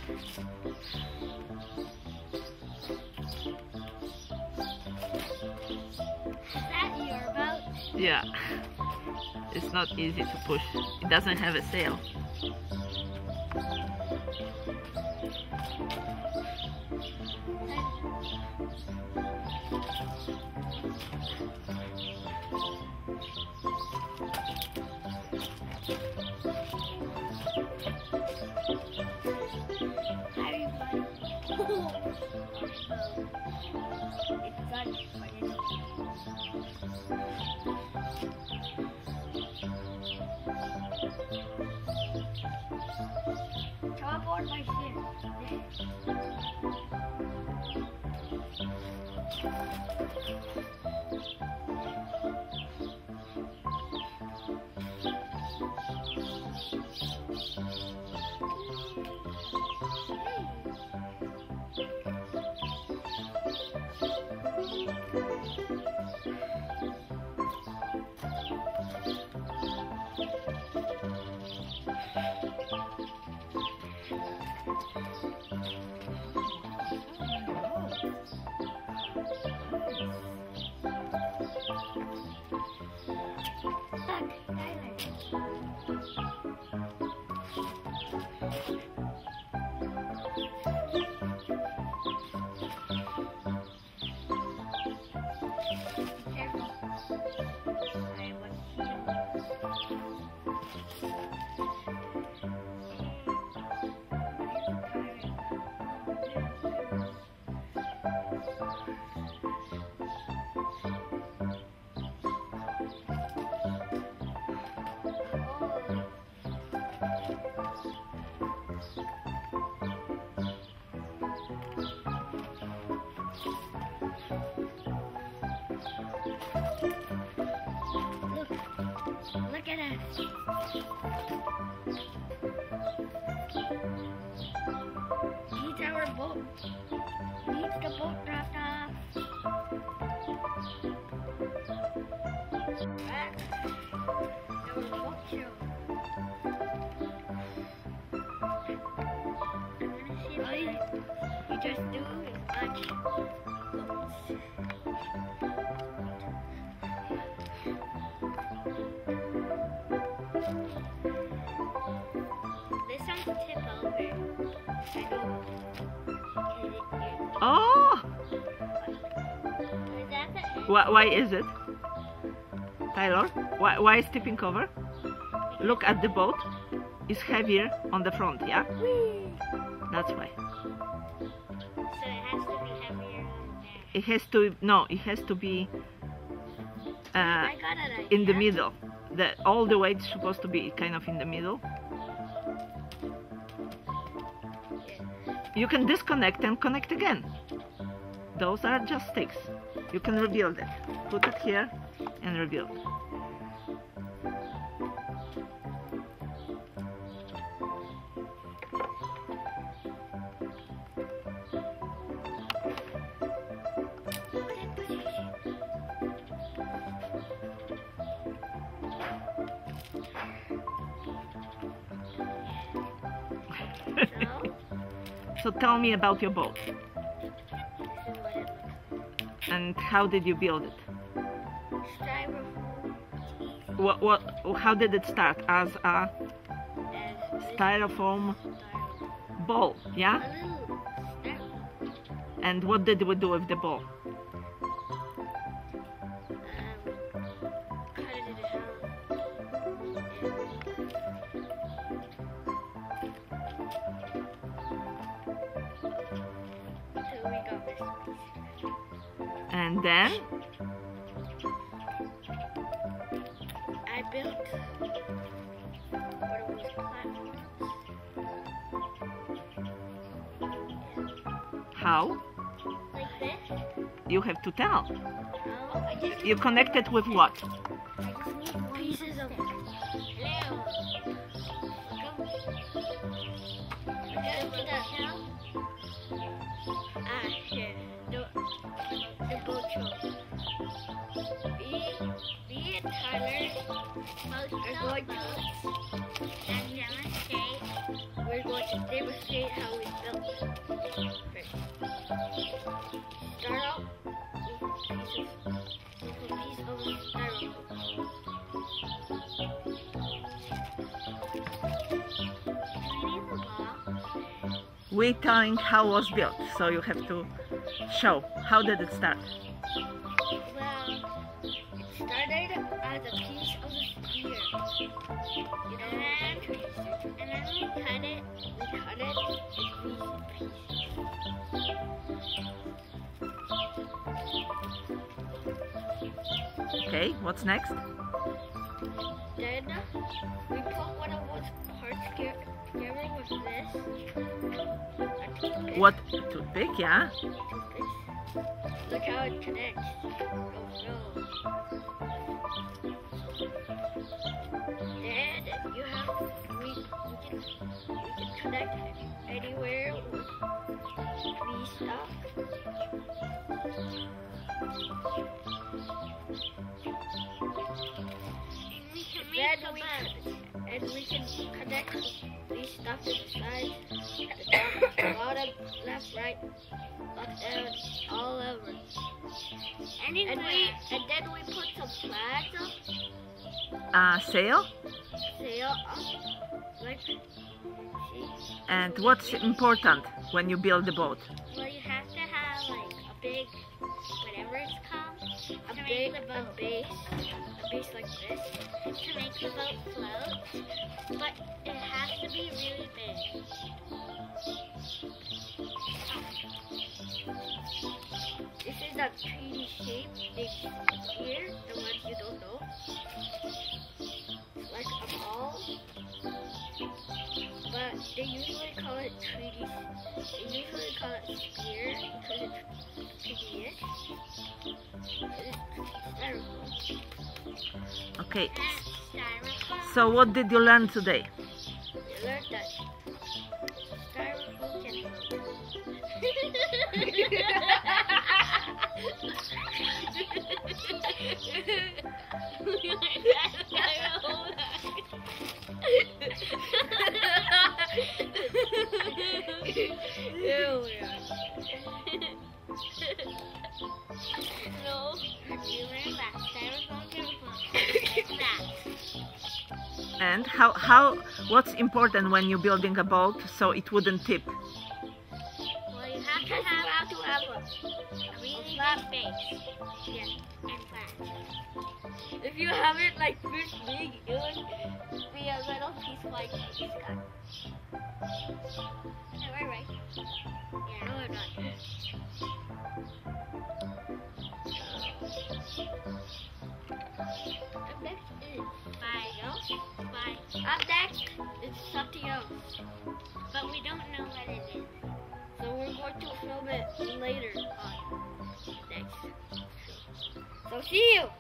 That your boat? Yeah. It's not easy to push. It doesn't have a sail. Come aboard my ship. Look at us. Needs our boat. Needs the boat dropped off. Our boat show. All you just do is watch boats. Oh! Why is it? Tyler, why is tipping over? Look at the boat. It's heavier on the front, yeah? That's why. So it has to be heavier on there. It has to, no, it has to be I got an idea. in the middle. All the weight is supposed to be kind of in the middle. You can disconnect and connect again. Those are just sticks. You can rebuild it. Put it here and rebuild. So tell me about your boat. This is what it looks like. And how did you build it? Styrofoam. How did it start? As a As styrofoam ball, yeah? a little styrofoam. And what did we do with the ball? Cut it in half. So we got this piece. And then I built one of these platforms. how? Like this. You have to tell. Oh, I just You connect it with what? need pieces of Hello. Here. The boat show. Me and Tyler are going to demonstrate. We're going to demonstrate demonstrate how we built it. First, start out with a piece of styrofoam. We're telling how it was built, so you have to show. How did it start? Well, it started as a piece of a spear. And then we cut it in pieces. Okay, what's next? Then we put one of those parts together with this. What? Toothpick, yeah? Toothpicks. Look how it connects. Oh no. Then we can connect anywhere with these stuff. And we can connect these stuff to the side, the top, the bottom, left, right, up, down, all over. And then we put some flags up. Sail? Sail up. Like, see? And what's important when you build the boat? Well, you have to have like a big, whatever it's called, a base like this to make the boat float, but it has to be really big. This is a 3D shape here, the ones you don't know. Like a ball, but they usually call it 3D. They usually call it spear because it's 3D-ish. Okay. So what did you learn today? We learned that styrofoam can No, you learned that styrofoam can And what's important when you're building a boat so it wouldn't tip? Well, you have to have a really flat base. Yeah, and flat. If you have it like this big, it would be a little piece like this guy. No, we're right. Yeah, no, we're not. Up next is Up next is something else, but we don't know what it is. So we're going to film it later on next. So see you!